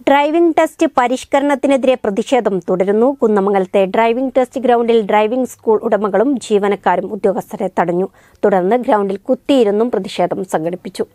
Driving test പരിഷ്കരണത്തിനെതിരെ പ്രതിഷേധം തുടരുന്നു. കുന്നമംഗലത്തെ ഡ്രൈവിംഗ് ടെസ്റ്റ് ഗ്രൗണ്ടിൽ ഡ്രൈവിംഗ് സ്കൂൾ ഉടമകളും ജീവനക്കാരും ഉദ്യോഗസ്ഥരെ തടഞ്ഞു. തുടർന്ന് ഗ്രൗണ്ടിൽ കുത്തിയിരുന്നും പ്രതിഷേധം സംഘടിപ്പിച്ചു.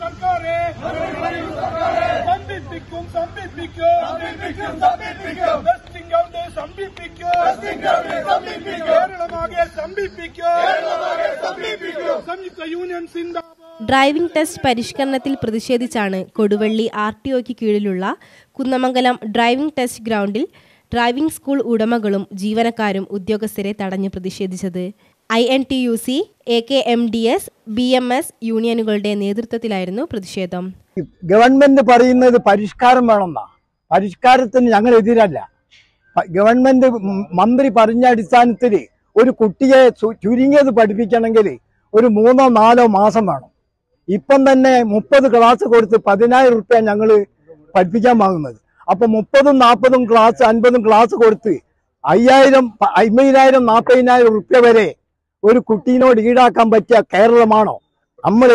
ഡ്രൈവിംഗ് ടെസ്റ്റ് പരിഷ്കരണത്തിൽ പ്രതിഷേധിച്ചാണ് കൊടുവള്ളി RTOയ്ക്ക് കീഴിലുള്ള കുന്നമംഗലം ഡ്രൈവിംഗ് ടെസ്റ്റ് ഗ്രൗണ്ടിൽ ഡ്രൈവിംഗ് സ്കൂൾ ഉടമകളും ജീവനക്കാരും ഉദ്യോഗസ്ഥരെ തടഞ്ഞു പ്രതിഷേധിച്ചത്. INTUC, AKMDS, BMS യൂണിയനുകളുടെ നേതൃത്വത്തിലായിരുന്നു പ്രതിഷേധം. ഗവൺമെന്റ് പറയുന്നത് പരിഷ്കാരം വേണമെന്നാ. പരിഷ്കാരത്തിന് ഞങ്ങൾ എതിരല്ല. ഗവൺമെന്റ് മന്ത്രി പറഞ്ഞ അടിസ്ഥാനത്തിൽ ഒരു കുട്ടിയെ ചുരുങ്ങിയത് പഠിപ്പിക്കണമെങ്കിൽ ഒരു 3-4 മാസം വേണം. ഇപ്പം തന്നെ 30 ക്ലാസ് കൊടുത്ത് 10,000 റുപ്യ ഞങ്ങൾ പഠിപ്പിക്കാൻ വാങ്ങുന്നത്. അപ്പൊ 30-40 ക്ലാസ് 50 ക്ലാസ് കൊടുത്ത് 5,000, 50,000, 40,000 റുപ്യ വരെ ഒരു കുട്ടീനോട് ഈടാക്കാൻ പറ്റിയ കേരളമാണോ? നമ്മൾ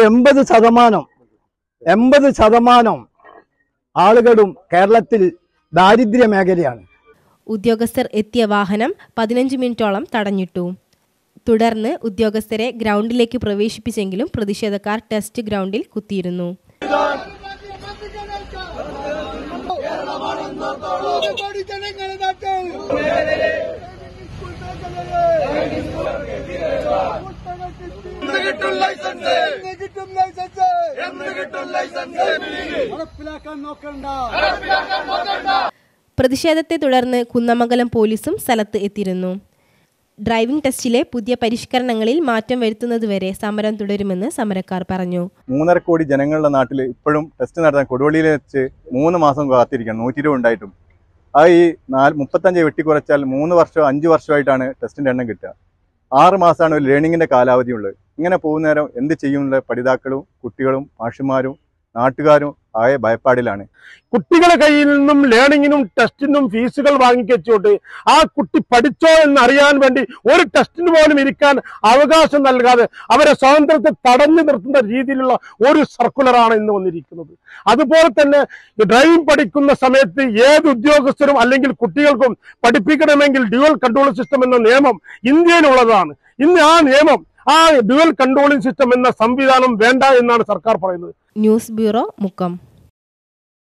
80% ആളുകളും കേരളത്തിൽ ദാരിദ്ര്യ മേഖലയാണ്. ഉദ്യോഗസ്ഥർ എത്തിയ വാഹനം 15 മിനിറ്റോളം തടഞ്ഞിട്ടു. തുടർന്ന് ഉദ്യോഗസ്ഥരെ ഗ്രൗണ്ടിലേക്ക് പ്രവേശിപ്പിച്ചെങ്കിലും പ്രതിഷേധക്കാർ ടെസ്റ്റ് ഗ്രൗണ്ടിൽ കുത്തിയിരുന്നു. പ്രതിഷേധത്തെ തുടർന്ന് കുന്നമംഗലം പോലീസും സ്ഥലത്ത് എത്തിയിരുന്നു. ഡ്രൈവിംഗ് ടെസ്റ്റിലെ പുതിയ പരിഷ്കരണങ്ങളിൽ മാറ്റം വരുത്തുന്നതുവരെ സമരം തുടരുമെന്ന് സമരക്കാർ പറഞ്ഞു. 3.5 കോടി ജനങ്ങളുടെ നാട്ടിൽ ഇപ്പോഴും ടെസ്റ്റ് നടത്താൻ കൊടുവള്ളിയിൽ വെച്ച് 3 മാസം കാത്തിരിക്കണം. 120 ഉണ്ടായിട്ടും അത് ഈ 35 വെട്ടിക്കുറച്ചാൽ 3 വർഷമോ 5 വർഷമായിട്ടാണ് ടെസ്റ്റിൻ്റെ എണ്ണം കിട്ടുക. 6 മാസമാണ് ഒരു ലേണിങ്ങിൻ്റെ കാലാവധി ഉള്ളത്. ഇങ്ങനെ പോകുന്ന നേരം എന്ത് ചെയ്യുന്നുള്ള പഠിതാക്കളും കുട്ടികളും മാഷുമാരും നാട്ടുകാരും ആയ ഭയപ്പാടിലാണ്. കുട്ടികളുടെ കയ്യിൽ നിന്നും ലേണിങ്ങിനും ടെസ്റ്റിനും ഫീസുകൾ വാങ്ങിക്കച്ചുകൊണ്ട് ആ കുട്ടി പഠിച്ചോ എന്നറിയാൻ വേണ്ടി ഒരു ടെസ്റ്റിന് പോലും ഇരിക്കാൻ അവകാശം നൽകാതെ അവരെ സ്വാതന്ത്ര്യത്തെ തടഞ്ഞു നിർത്തുന്ന രീതിയിലുള്ള ഒരു സർക്കുലറാണ് ഇന്ന് വന്നിരിക്കുന്നത്. അതുപോലെ തന്നെ ഡ്രൈവിംഗ് പഠിക്കുന്ന സമയത്ത് ഏത് ഉദ്യോഗസ്ഥരും അല്ലെങ്കിൽ കുട്ടികൾക്കും പഠിപ്പിക്കണമെങ്കിൽ ഡ്യുവൽ കൺട്രോൾ സിസ്റ്റം എന്ന നിയമം ഇന്ത്യയിലുള്ളതാണ്. ഇന്ന് ആ നിയമം, ആ ഡ്യുവൽ കൺട്രോളിംഗ് സിസ്റ്റം എന്ന സംവിധാനം വേണ്ട എന്നാണ് സർക്കാർ പറയുന്നത്. News bureau, Mukkam.